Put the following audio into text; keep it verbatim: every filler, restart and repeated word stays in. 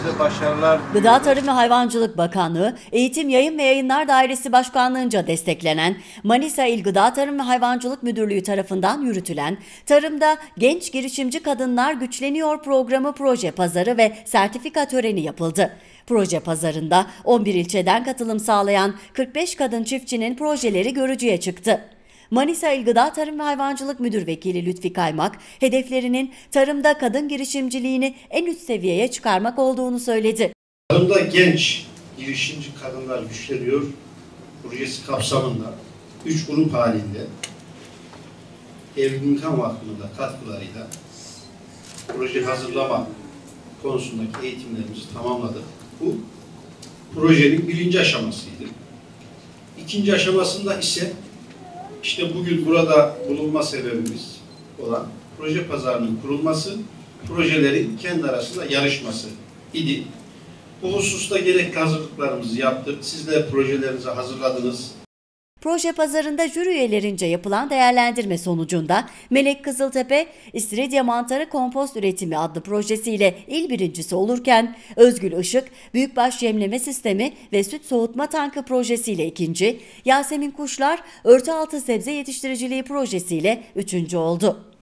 size başarılar diliyorum. Gıda Tarım ve Hayvancılık Bakanlığı, Eğitim Yayın ve Yayınlar Dairesi Başkanlığı'nca desteklenen Manisa İl Gıda Tarım ve Hayvancılık Müdürlüğü tarafından yürütülen Tarımda Genç Girişimci Kadınlar Güçleniyor programı proje pazarı ve sertifika töreni yapıldı. Proje pazarında on bir ilçeden katılım sağlayan kırk beş kadın çiftçinin projeleri görücüye çıktı. Manisa İl Gıda Tarım ve Hayvancılık Müdür Vekili Lütfi Kaymak, hedeflerinin tarımda kadın girişimciliğini en üst seviyeye çıkarmak olduğunu söyledi. Tarımda genç girişimci kadınlar güçleniyor projesi kapsamında üç grup halinde Evlilik Vakfı'nın da katkılarıyla proje hazırlama konusundaki eğitimlerimizi tamamladık. Bu projenin birinci aşamasıydı. İkinci aşamasında ise işte bugün burada bulunma sebebimiz olan proje pazarının kurulması, projelerin kendi arasında yarışması idi. Bu hususta gerekli hazırlıklarımızı yaptık. Sizler projelerinizi hazırladınız. Proje pazarında jüri üyelerince yapılan değerlendirme sonucunda Melek Kızıltepe, İstiridye Mantarı Kompost Üretimi adlı projesiyle il birincisi olurken Özgül Işık, Büyükbaş Yemleme Sistemi ve Süt Soğutma Tankı projesiyle ikinci, Yasemin Kuşlar, Örtü Altı Sebze Yetiştiriciliği projesiyle üçüncü oldu.